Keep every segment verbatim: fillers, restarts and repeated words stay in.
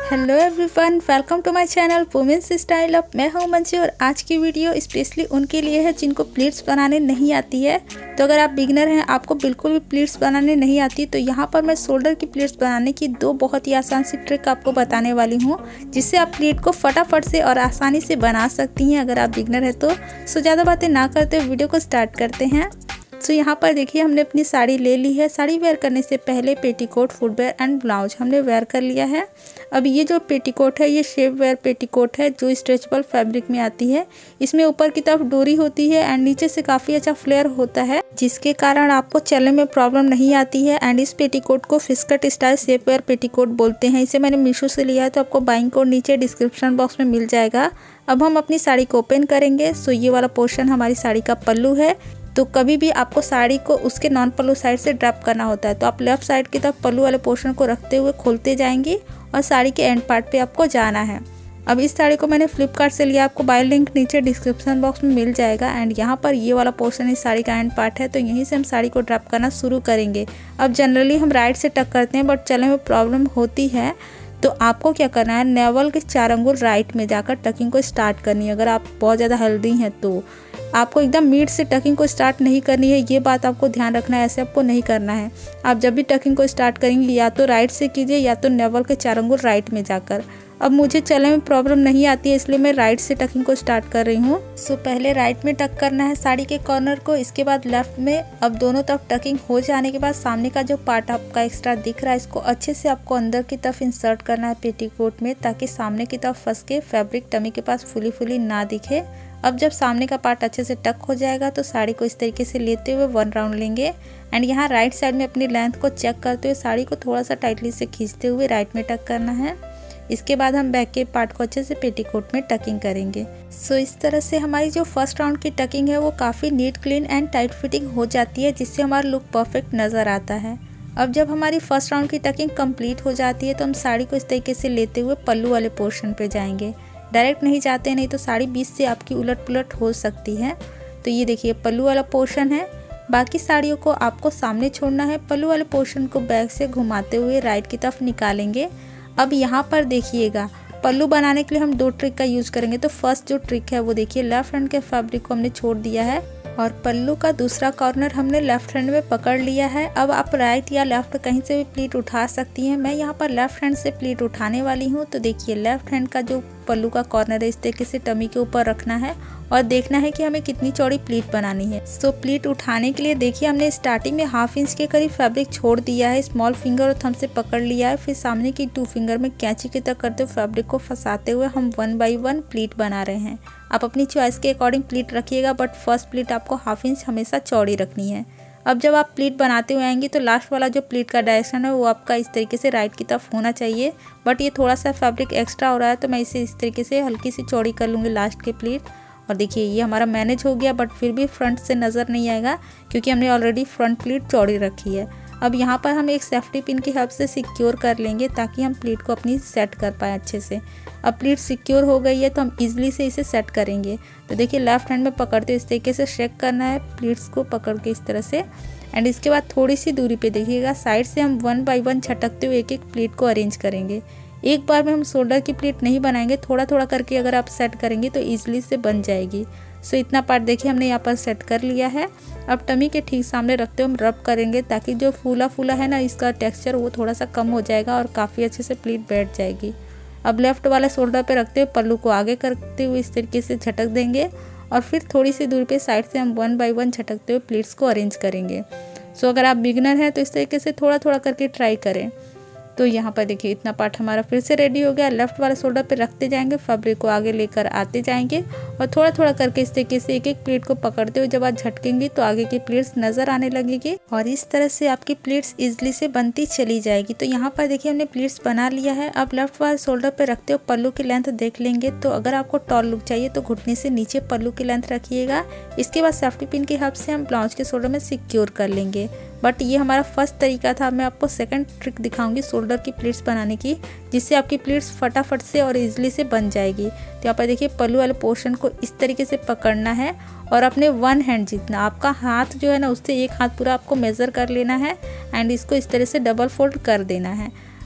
Hello everyone, welcome to my channel women's style up. मैं हूं मंजू और आज की वीडियो स्पेशली उनके लिए है जिनको प्लीट्स बनाने नहीं आती है। तो अगर आप बिगिनर हैं, आपको बिल्कुल भी प्लीट्स बनाने नहीं आती, तो यहां पर मैं शोल्डर की प्लीट्स बनाने की दो बहुत ही आसान सी ट्रिक आपको बताने वाली हूं, जिससे आप प्लीट को फटाफट से और आसानी से बना सकती हैं अगर आप बिगिनर है तो। सो ज़्यादा बातें ना करते हुए वीडियो को स्टार्ट करते हैं। सो यहाँ पर देखिए, हमने अपनी साड़ी ले ली है। साड़ी वेयर करने से पहले पेटीकोट, फुटवेयर एंड ब्लाउज हमने वेयर कर लिया है। अब ये जो पेटीकोट है, ये शेप वेयर पेटीकोट है जो स्ट्रेचेबल फैब्रिक में आती है। इसमें ऊपर की तरफ डोरी होती है एंड नीचे से काफ़ी अच्छा फ्लेयर होता है, जिसके कारण आपको चलने में प्रॉब्लम नहीं आती है। एंड इस पेटीकोट को fish cut style shapewear petticoat बोलते हैं। इसे मैंने मीशो से लिया है, तो आपको बाइंग कोड नीचे डिस्क्रिप्शन बॉक्स में मिल जाएगा। अब हम अपनी साड़ी को ओपन करेंगे। सो ये वाला पोर्शन हमारी साड़ी का पल्लू है। तो कभी भी आपको साड़ी को उसके नॉन पल्लू साइड से ड्रैप करना होता है, तो आप लेफ्ट साइड की तरफ पल्लू वाले पोर्शन को रखते हुए खोलते जाएंगे और साड़ी के एंड पार्ट पे आपको जाना है। अब इस साड़ी को मैंने फ्लिपकार्ट से लिया, आपको बाय लिंक नीचे डिस्क्रिप्शन बॉक्स में मिल जाएगा। एंड यहाँ पर ये वाला पोर्शन इस साड़ी का एंड पार्ट है, तो यहीं से हम साड़ी को ड्रैप करना शुरू करेंगे। अब जनरली हम राइट से टक करते हैं, बट चलने में प्रॉब्लम होती है, तो आपको क्या करना है, नेवल के चार अंगुल राइट में जाकर टकिंग को स्टार्ट करनी है। अगर आप बहुत ज़्यादा हेल्दी हैं तो आपको एकदम मिड से टकिंग को स्टार्ट नहीं करनी है, ये बात आपको ध्यान रखना है। ऐसे आपको नहीं करना है। आप जब भी टकिंग को स्टार्ट करेंगे या तो राइट से कीजिए या तो नेवल के चार अंगुल राइट में जाकर। अब मुझे चलने में प्रॉब्लम नहीं आती है, इसलिए मैं राइट से टकिंग को स्टार्ट कर रही हूँ। सो पहले राइट में टक करना है साड़ी के कॉर्नर को, इसके बाद लेफ्ट में। अब दोनों तरफ टकिंग हो जाने के बाद सामने का जो पार्ट आपका एक्स्ट्रा दिख रहा है, इसको अच्छे से आपको अंदर की तरफ इंसर्ट करना है पेटीकोट में, ताकि सामने की तरफ फंस के फैब्रिक टमी के पास फुली फुली ना दिखे। अब जब सामने का पार्ट अच्छे से टक हो जाएगा, तो साड़ी को इस तरीके से लेते हुए वन राउंड लेंगे। एंड यहाँ राइट साइड में अपनी लेंथ को चेक करते हुए साड़ी को थोड़ा सा टाइटली से खींचते हुए राइट में टक करना है। इसके बाद हम बैक के पार्ट को अच्छे से पेटीकोट में टकिंग करेंगे। सो so, इस तरह से हमारी जो फर्स्ट राउंड की टकिंग है वो काफ़ी neat, clean and tight fitting हो जाती है, जिससे हमारा लुक परफेक्ट नज़र आता है। अब जब हमारी फर्स्ट राउंड की टकिंग कंप्लीट हो जाती है, तो हम साड़ी को इस तरीके से लेते हुए पल्लू वाले पोर्शन पे जाएंगे। डायरेक्ट नहीं जाते, नहीं तो साड़ी बीच से आपकी उलट पुलट हो सकती है। तो ये देखिए, पल्लू वाला पोर्शन है। बाकी साड़ियों को आपको सामने छोड़ना है। पल्लू वाले पोर्शन को बैक से घुमाते हुए राइट की तरफ निकालेंगे। अब यहाँ पर देखिएगा, पल्लू बनाने के लिए हम दो ट्रिक का यूज़ करेंगे। तो फर्स्ट जो ट्रिक है वो देखिए, लेफ्ट हैंड के फैब्रिक को हमने छोड़ दिया है और पल्लू का दूसरा कॉर्नर हमने लेफ्ट हैंड में पकड़ लिया है। अब आप राइट या लेफ्ट कहीं से भी प्लीट उठा सकती हैं। मैं यहाँ पर लेफ्ट हैंड से प्लीट उठाने वाली हूँ। तो देखिए, लेफ्ट हैंड का जो पल्लू का कॉर्नर है, इस तरीके से टमी के ऊपर रखना है और देखना है कि हमें कितनी चौड़ी प्लीट बनानी है। सो प्लीट उठाने के लिए देखिए, हमने स्टार्टिंग में हाफ इंच के करीब फैब्रिक छोड़ दिया है, स्मॉल फिंगर और थंब से पकड़ लिया है। फिर सामने की टू फिंगर में कैंची की तरह करते हुए फैब्रिक को फंसाते हुए हम वन बाई वन प्लीट बना रहे हैं। आप अपनी चॉइस के अकॉर्डिंग प्लीट रखिएगा, बट फर्स्ट प्लीट आपको हाफ इंच हमेशा चौड़ी रखनी है। अब जब आप प्लीट बनाते हुए आएंगे, तो लास्ट वाला जो प्लीट का डायरेक्शन है वो आपका इस तरीके से राइट की तरफ होना चाहिए। बट ये थोड़ा सा फैब्रिक एक्स्ट्रा हो रहा है, तो मैं इसे इस तरीके से हल्की सी चौड़ी कर लूँगी लास्ट के प्लीट। और देखिए, ये हमारा मैनेज हो गया, बट फिर भी फ्रंट से नज़र नहीं आएगा क्योंकि हमने ऑलरेडी फ्रंट प्लीट चौड़ी रखी है। अब यहाँ पर हम एक सेफ्टी पिन की हेल्प से सिक्योर कर लेंगे, ताकि हम प्लीट को अपनी सेट कर पाए अच्छे से। अब प्लीट सिक्योर हो गई है, तो हम इजीली से इसे सेट करेंगे। तो देखिए, लेफ्ट हैंड में पकड़ते इस तरीके से शेक करना है प्लीट्स को पकड़ के इस तरह से। एंड इसके बाद थोड़ी सी दूरी पे देखिएगा, साइड से हम वन बाई वन छटकते हुए एक एक प्लीट को अरेंज करेंगे। एक बार में हम शोल्डर की प्लीट नहीं बनाएंगे, थोड़ा थोड़ा करके अगर आप सेट करेंगे तो ईजिली से बन जाएगी। सो इतना पार्ट देखिए हमने यहाँ पर सेट कर लिया है। अब टमी के ठीक सामने रखते हुए हम रब करेंगे, ताकि जो फूला फूला है ना, इसका टेक्सचर वो थोड़ा सा कम हो जाएगा और काफ़ी अच्छे से प्लीट बैठ जाएगी। अब लेफ्ट वाले शोल्डर पे रखते हुए पल्लू को आगे करते हुए इस तरीके से झटक देंगे और फिर थोड़ी सी दूरी पे साइड से हम वन बाई वन झटकते हुए प्लीट्स को अरेंज करेंगे। सो अगर आप बिगिनर हैं तो इस तरीके से थोड़ा थोड़ा करके ट्राई करें। तो यहाँ पर देखिए, इतना पार्ट हमारा फिर से रेडी हो गया। लेफ्ट वाले शोल्डर पे रखते जाएंगे, फैब्रिक को आगे लेकर आते जाएंगे और थोड़ा थोड़ा करके इस तरीके से एक एक प्लीट को पकड़ते हुए जब आप झटकेंगी तो आगे की प्लीट्स नज़र आने लगेगी और इस तरह से आपकी प्लीट्स इजीली से बनती चली जाएगी। तो यहाँ पर देखिए, हमने प्लीट्स बना लिया है। अब लेफ्ट वाले शोल्डर पे रखते हुए पल्लू की लेंथ देख लेंगे। तो अगर आपको टॉल लुक चाहिए तो घुटने से नीचे पल्लू की लेंथ रखिएगा। इसके बाद सेफ्टी पिन की हेल्प से हम ब्लाउज के शोल्डर में सिक्योर कर लेंगे। बट ये हमारा फर्स्ट तरीका था। मैं आपको सेकंड ट्रिक दिखाऊंगी शोल्डर की प्लीट्स बनाने की, जिससे आपकी प्लीट्स फटाफट से और इजीली से बन जाएगी। तो यहाँ पर देखिए, पल्लू वाले पोर्शन को इस तरीके से पकड़ना है और अपने वन हैंड जितना, आपका हाथ जो है ना, उससे एक हाथ पूरा आपको मेज़र कर लेना है एंड इसको इस तरह से डबल फोल्ड कर देना है।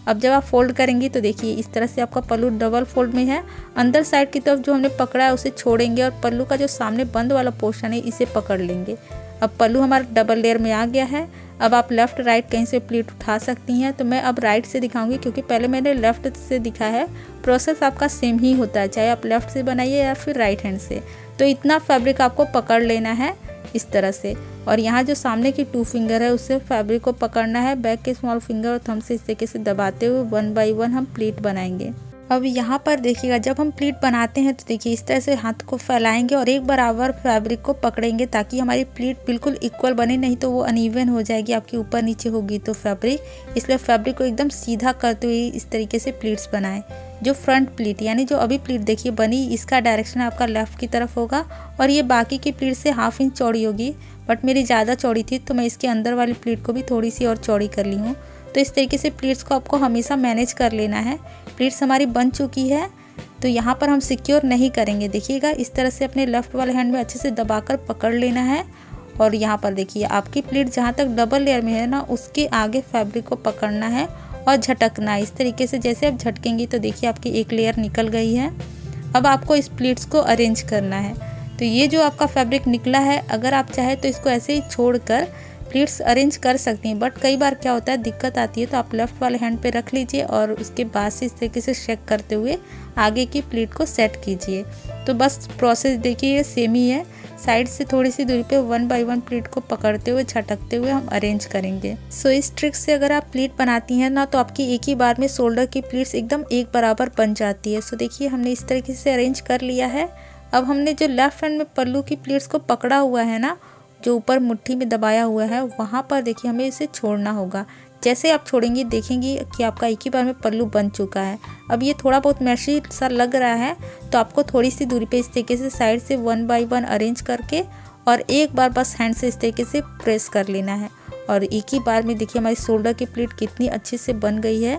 अब जब आप फोल्ड करेंगी तो देखिए इस तरह से आपका पल्लू डबल फोल्ड में है। अंदर साइड की तरफ जो हमने पकड़ा है उसे छोड़ेंगे और पल्लू का जो सामने बंद वाला पोर्शन है इसे पकड़ लेंगे। अब पल्लू हमारा डबल लेयर में आ गया है। अब आप लेफ़्ट राइट कहीं से प्लीट उठा सकती हैं। तो मैं अब राइट से दिखाऊंगी क्योंकि पहले मैंने लेफ़्ट से दिखा है। प्रोसेस आपका सेम ही होता है, चाहे आप लेफ़्ट से बनाइए या फिर राइट हैंड से। तो इतना फैब्रिक आपको पकड़ लेना है इस तरह से, और यहाँ जो सामने की टू फिंगर है उससे फैब्रिक को पकड़ना है। बैक के स्मॉल फिंगर और थंब से इस तरीके से दबाते हुए वन बाई वन हम प्लीट बनाएंगे। अब यहाँ पर देखिएगा जब हम प्लीट बनाते हैं तो देखिए इस तरह से हाथ को फैलाएंगे और एक बराबर फैब्रिक को पकड़ेंगे ताकि हमारी प्लीट बिल्कुल इक्वल बने, नहीं तो वो अनइवन हो जाएगी, आपकी ऊपर नीचे होगी तो फैब्रिक। इसलिए फैब्रिक को एकदम सीधा करते हुए इस तरीके से प्लीट्स बनाएं। जो फ्रंट प्लीट यानी जो अभी प्लीट देखिए बनी, इसका डायरेक्शन आपका लेफ्ट की तरफ होगा और ये बाकी की प्लीट से हाफ इंच चौड़ी होगी, बट मेरी ज़्यादा चौड़ी थी तो मैं इसके अंदर वाली प्लीट को भी थोड़ी सी और चौड़ी कर ली हूँ। तो इस तरीके से प्लीट्स को आपको हमेशा मैनेज कर लेना है। प्लीट्स हमारी बन चुकी है तो यहाँ पर हम सिक्योर नहीं करेंगे। देखिएगा इस तरह से अपने लेफ़्ट वाले हैंड में अच्छे से दबाकर पकड़ लेना है और यहाँ पर देखिए आपकी प्लीट जहाँ तक डबल लेयर में है ना, उसके आगे फैब्रिक को पकड़ना है और झटकना है इस तरीके से। जैसे आप झटकेंगी तो देखिए आपकी एक लेयर निकल गई है। अब आपको इस प्लीट्स को अरेंज करना है। तो ये जो आपका फैब्रिक निकला है, अगर आप चाहे तो इसको ऐसे ही छोड़कर प्लीट्स अरेंज कर सकती हैं, बट कई बार क्या होता है दिक्कत आती है, तो आप लेफ़्ट वाले हैंड पे रख लीजिए और उसके बाद से इस तरीके से शेक करते हुए आगे की प्लीट को सेट कीजिए। तो बस प्रोसेस देखिए ये सेम ही है। साइड से थोड़ी सी दूरी पे वन बाय वन प्लीट को पकड़ते हुए झटकते हुए हम अरेंज करेंगे। सो इस ट्रिक से अगर आप प्लीट बनाती हैं ना तो आपकी एक ही बार में शोल्डर की प्लीट्स एकदम एक बराबर बन जाती है। सो देखिए हमने इस तरीके से अरेंज कर लिया है। अब हमने जो लेफ्ट हैंड में पल्लू की प्लीट्स को पकड़ा हुआ है ना, जो ऊपर मुट्ठी में दबाया हुआ है, वहाँ पर देखिए हमें इसे छोड़ना होगा। जैसे आप छोड़ेंगी देखेंगी कि आपका एक ही बार में पल्लू बन चुका है। अब ये थोड़ा बहुत मैशी सा लग रहा है तो आपको थोड़ी सी दूरी पे इस तरीके से साइड से वन बाय वन अरेंज करके और एक बार बस हैंड से इस तरीके से प्रेस कर लेना है और एक ही बार में देखिए हमारी शोल्डर की प्लीट कितनी अच्छे से बन गई है।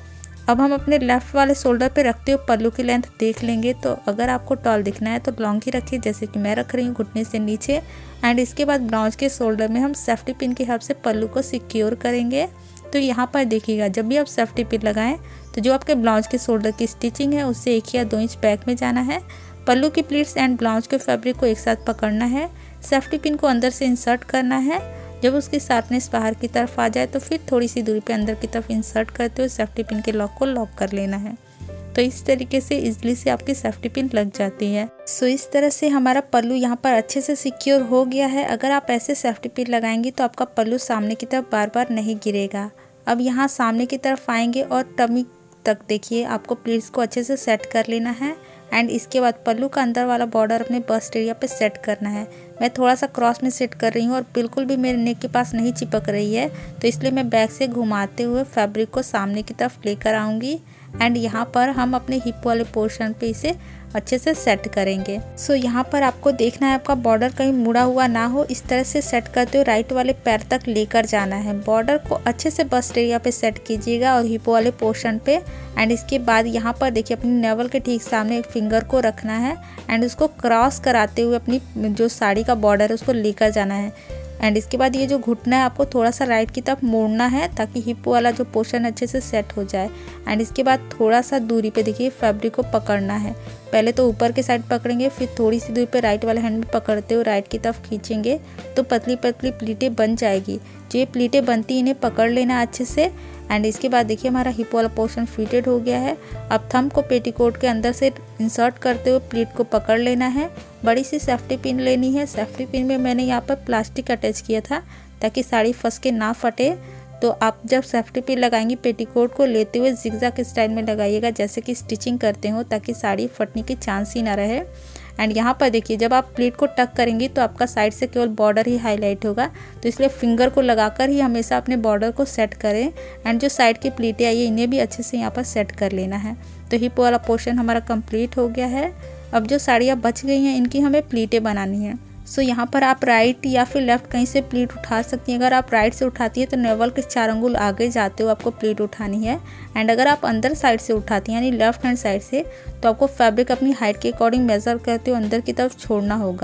अब हम अपने लेफ़्ट वाले शोल्डर पे रखते हुए पल्लू की लेंथ देख लेंगे। तो अगर आपको टॉल दिखना है तो लॉन्ग ही रखिए, जैसे कि मैं रख रही हूँ घुटने से नीचे। एंड इसके बाद ब्लाउज के शोल्डर में हम सेफ्टी पिन की हेल्प से पल्लू को सिक्योर करेंगे। तो यहाँ पर देखिएगा जब भी आप सेफ्टी पिन लगाएं तो जो आपके ब्लाउज के शोल्डर की स्टिचिंग है उससे एक या दो इंच बैक में जाना है। पल्लू की प्लीट्स एंड ब्लाउज के फैब्रिक को एक साथ पकड़ना है, सेफ्टी पिन को अंदर से इंसर्ट करना है। जब उसकी शार्पनेस बाहर की तरफ आ जाए तो फिर थोड़ी सी दूरी पे अंदर की तरफ इंसर्ट करते हुए सेफ्टी पिन के लॉक को लॉक कर लेना है। तो इस तरीके से इजीली से आपकी सेफ्टी पिन लग जाती है। सो इस तरह से हमारा पल्लू यहाँ पर अच्छे से सिक्योर हो गया है। अगर आप ऐसे सेफ्टी पिन लगाएंगी तो आपका पल्लू सामने की तरफ बार बार नहीं गिरेगा। अब यहाँ सामने की तरफ आएंगे और टमी तक देखिए आपको प्लीट्स को अच्छे से सेट कर लेना है। एंड इसके बाद पल्लू का अंदर वाला बॉर्डर अपने बस्ट एरिया पे सेट करना है। मैं थोड़ा सा क्रॉस में सेट कर रही हूँ और बिल्कुल भी मेरे नेक के पास नहीं चिपक रही है, तो इसलिए मैं बैक से घुमाते हुए फैब्रिक को सामने की तरफ लेकर आऊँगी। एंड यहाँ पर हम अपने हिप वाले पोर्शन पे इसे अच्छे से सेट करेंगे। सो so, यहाँ पर आपको देखना है आपका बॉर्डर कहीं मुड़ा हुआ ना हो, इस तरह से सेट करते हुए राइट वाले पैर तक लेकर जाना है। बॉर्डर को अच्छे से बस्ट एरिया पे सेट कीजिएगा और हिप वाले पोर्शन पे। एंड इसके बाद यहाँ पर देखिए अपनी नेवल के ठीक सामने एक फिंगर को रखना है एंड उसको क्रॉस कराते हुए अपनी जो साड़ी का बॉर्डर है उसको लेकर जाना है। एंड इसके बाद ये जो घुटना है आपको थोड़ा सा राइट की तरफ मोड़ना है ताकि हिप वाला जो पोर्शन अच्छे से सेट हो जाए। एंड इसके बाद थोड़ा सा दूरी पे देखिए फैब्रिक को पकड़ना है। पहले तो ऊपर के साइड पकड़ेंगे, फिर थोड़ी सी दूरी पे राइट वाले हैंड में पकड़ते हुए राइट की तरफ खींचेंगे तो पतली पतली प्लीटें बन जाएगी। जो ये प्लीटें बनती इन्हें पकड़ लेना अच्छे से। एंड इसके बाद देखिए हमारा हिप वाला पोर्शन फिटेड हो गया है। अब थंब को पेटीकोट के अंदर से इंसर्ट करते हुए प्लीट को पकड़ लेना है। बड़ी सी सेफ्टी पिन लेनी है। सेफ्टी पिन में मैंने यहाँ पर प्लास्टिक अटैच किया था ताकि साड़ी फंस के ना फटे। तो आप जब सेफ्टी पिन लगाएंगी पेटीकोट को लेते हुए जिगजैग स्टाइल में लगाइएगा, जैसे कि स्टिचिंग करते हो, ताकि साड़ी फटने की चांस ही ना रहे। एंड यहाँ पर देखिए जब आप प्लीट को टक करेंगी तो आपका साइड से केवल बॉर्डर ही हाईलाइट होगा, तो इसलिए फिंगर को लगाकर ही हमेशा अपने बॉर्डर को सेट करें। एंड जो साइड की प्लीटें आई है इन्हें भी अच्छे से यहाँ पर सेट कर लेना है। तो हिप वाला पोर्शन हमारा कंप्लीट हो गया है। अब जो साड़ियाँ बच गई हैं इनकी हमें प्लीटें बनानी है। सो so, यहाँ पर आप राइट या फिर लेफ्ट कहीं से प्लीट उठा सकती हैं। अगर आप राइट से उठाती है तो नेवल के चार अंगुल आगे जाते हुए आपको प्लीट उठानी है। एंड अगर आप अंदर साइड से उठाती हैं यानी लेफ्ट हैंड साइड से, तो आपको फैब्रिक अपनी हाइट के अकॉर्डिंग मेज़र करते हुए अंदर की तरफ छोड़ना होगा।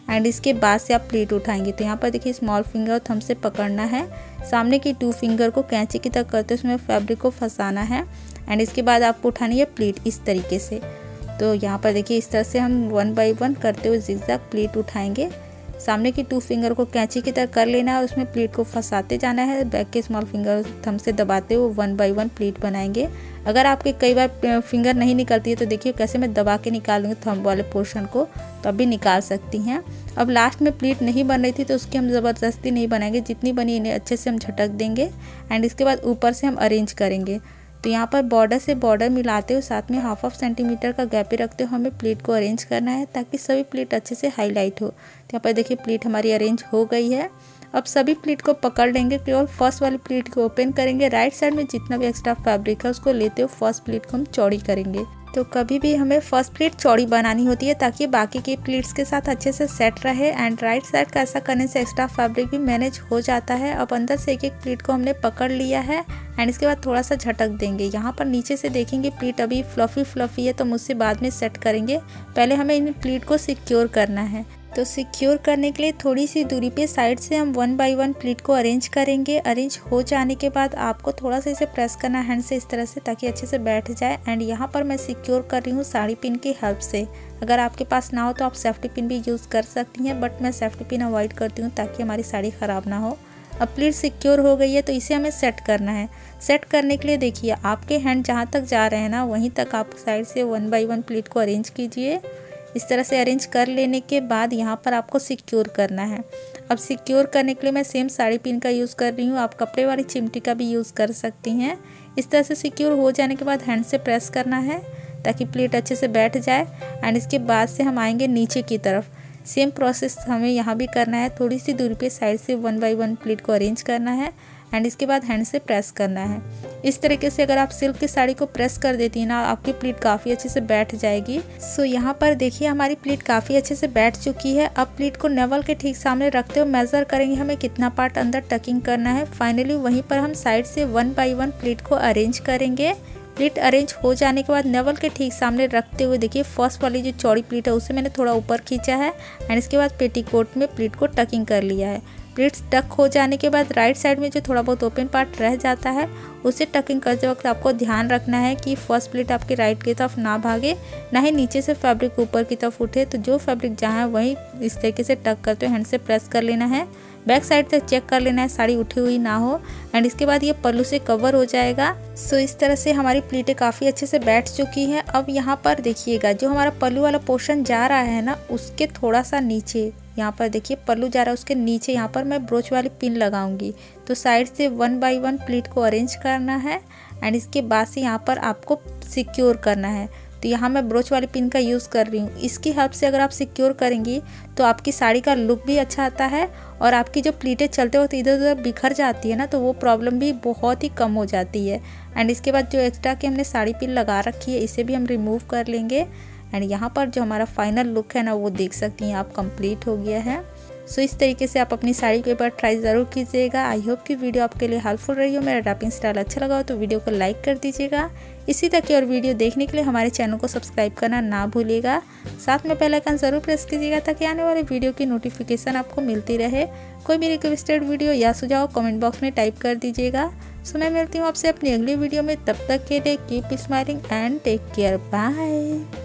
एंड इसके बाद से आप प्लीट उठाएंगे। तो यहाँ पर देखिए स्मॉल फिंगर और थंब से पकड़ना है, सामने की टू फिंगर को कैंची की तरह करते हुए उसमें फैब्रिक को फंसाना है एंड इसके बाद आपको उठानी है प्लीट इस तरीके से। तो यहाँ पर देखिए इस तरह से हम वन बाय वन करते हुए जिगजैग प्लीट उठाएंगे। सामने की टू फिंगर को कैंची की तरह कर लेना है और उसमें प्लीट को फंसाते जाना है। बैक के स्मॉल फिंगर थंब से दबाते हुए वन बाय वन प्लीट बनाएंगे। अगर आपके कई बार फिंगर नहीं निकलती है तो देखिए कैसे मैं दबा के निकालूंगी थंब वाले पोर्शन को, तो अभी निकाल सकती हैं। अब लास्ट में प्लीट नहीं बन रही थी तो उसकी हम ज़बरदस्ती नहीं बनाएंगे, जितनी बनी इन्हें अच्छे से हम झटक देंगे एंड इसके बाद ऊपर से हम अरेंज करेंगे। तो यहाँ पर बॉर्डर से बॉर्डर मिलाते हुए साथ में हाफ हाफ सेंटीमीटर का गैप ही रखते हुए हमें प्लीट को अरेंज करना है ताकि सभी प्लीट अच्छे से हाईलाइट हो। तो यहाँ पर देखिए प्लीट हमारी अरेंज हो गई है। अब सभी प्लीट को पकड़ लेंगे, केवल फर्स्ट वाली प्लीट को ओपन करेंगे। राइट साइड में जितना भी एक्स्ट्रा फैब्रिक है उसको लेते हुए फर्स्ट प्लीट को हम चौड़ी करेंगे। तो कभी भी हमें फर्स्ट प्लीट चौड़ी बनानी होती है ताकि बाकी के प्लीट्स के साथ अच्छे से सेट रहे एंड राइट साइड का ऐसा करने से एक्स्ट्रा फैब्रिक भी मैनेज हो जाता है। अब अंदर से एक एक प्लीट को हमने पकड़ लिया है एंड इसके बाद थोड़ा सा झटक देंगे। यहाँ पर नीचे से देखेंगे प्लीट अभी फ्लफी फ्लफी है तो मुझसे बाद में सेट करेंगे, पहले हमें इन प्लीट को सिक्योर करना है। तो सिक्योर करने के लिए थोड़ी सी दूरी पे साइड से हम वन बाय वन प्लीट को अरेंज करेंगे। अरेंज हो जाने के बाद आपको थोड़ा सा इसे प्रेस करना हैंड से इस तरह से ताकि अच्छे से बैठ जाए एंड यहाँ पर मैं सिक्योर कर रही हूँ साड़ी पिन की हेल्प से। अगर आपके पास ना हो तो आप सेफ्टी पिन भी यूज़ कर सकती हैं, बट मैं सेफ्टी पिन अवॉइड करती हूँ ताकि हमारी साड़ी ख़राब ना हो। अब प्लीट सिक्योर हो गई है तो इसे हमें सेट करना है। सेट करने के लिए देखिए आपके हैंड जहाँ तक जा रहे हैं ना वहीं तक आप साइड से वन बाय वन प्लीट को अरेंज कीजिए। इस तरह से अरेंज कर लेने के बाद यहाँ पर आपको सिक्योर करना है। अब सिक्योर करने के लिए मैं सेम साड़ी पिन का यूज़ कर रही हूँ, आप कपड़े वाली चिमटी का भी यूज़ कर सकती हैं। इस तरह से सिक्योर हो जाने के बाद हैंड से प्रेस करना है ताकि प्लीट अच्छे से बैठ जाए एंड इसके बाद से हम आएंगे नीचे की तरफ। सेम प्रोसेस हमें यहाँ भी करना है, थोड़ी सी दूरी पे साइड से वन बाय वन प्लीट को अरेंज करना है एंड इसके बाद हैंड से प्रेस करना है। इस तरीके से अगर आप सिल्क की साड़ी को प्रेस कर देती हैं ना आपकी प्लीट काफ़ी अच्छे से बैठ जाएगी। सो यहाँ पर देखिए हमारी प्लीट काफ़ी अच्छे से बैठ चुकी है। अब प्लीट को नेवल के ठीक सामने रखते हुए मेज़र करेंगे हमें कितना पार्ट अंदर टकिंग करना है। फाइनली वहीं पर हम साइड से वन बाय वन प्लीट को अरेंज करेंगे। प्लीट अरेंज हो जाने के बाद नेवल के ठीक सामने रखते हुए देखिए फर्स्ट वाली जो चौड़ी प्लीट है उसे मैंने थोड़ा ऊपर खींचा है एंड इसके बाद पेटीकोट में प्लीट को टकिंग कर लिया है। प्लीट्स टक हो जाने के बाद राइट साइड में जो थोड़ा बहुत ओपन पार्ट रह जाता है उसे टकिंग करते वक्त आपको ध्यान रखना है कि फर्स्ट प्लीट आपकी राइट की तरफ ना भागे, ना ही नीचे से फैब्रिक ऊपर की तरफ उठे। तो जो फैब्रिक जहाँ है वहीं इस तरीके से टक करते हुए हैंड से प्रेस कर लेना है। बैक साइड से चेक कर लेना है साड़ी उठी हुई ना हो एंड इसके बाद ये पल्लू से कवर हो जाएगा। सो इस तरह से हमारी प्लीटें काफ़ी अच्छे से बैठ चुकी हैं। अब यहाँ पर देखिएगा जो हमारा पल्लू वाला पोर्शन जा रहा है ना उसके थोड़ा सा नीचे यहाँ पर देखिए पल्लू जा रहा है, उसके नीचे यहाँ पर मैं ब्रोच वाली पिन लगाऊंगी। तो साइड से वन बाय वन प्लीट को अरेंज करना है एंड इसके बाद से यहाँ पर आपको सिक्योर करना है। तो यहाँ मैं ब्रोच वाली पिन का यूज़ कर रही हूँ। इसकी हेल्प से अगर आप सिक्योर करेंगी तो आपकी साड़ी का लुक भी अच्छा आता है और आपकी जो प्लीटें चलते वक्त इधर उधर बिखर जाती है ना तो वो प्रॉब्लम भी बहुत ही कम हो जाती है। एंड इसके बाद जो एक्स्ट्रा की हमने साड़ी पिन लगा रखी है इसे भी हम रिमूव कर लेंगे एंड यहाँ पर जो हमारा फाइनल लुक है ना वो देख सकती हैं आप, कंप्लीट हो गया है। सो इस तरीके से आप अपनी साड़ी के ऊपर ट्राई ज़रूर कीजिएगा। आई होप कि वीडियो आपके लिए हेल्पफुल रही हो। मेरा रैपिंग स्टाइल अच्छा लगा हो तो वीडियो को लाइक कर दीजिएगा। इसी तरह की और वीडियो देखने के लिए हमारे चैनल को सब्सक्राइब करना ना भूलिएगा। साथ में बेल आइकन ज़रूर प्रेस कीजिएगा ताकि आने वाले वीडियो की नोटिफिकेशन आपको मिलती रहे। कोई भी रिक्वेस्टेड वीडियो या सुझाव कमेंट बॉक्स में टाइप कर दीजिएगा। सो मैं मिलती हूँ आपसे अपनी अगली वीडियो में, तब तक के लिए keep smiling and take care, bye.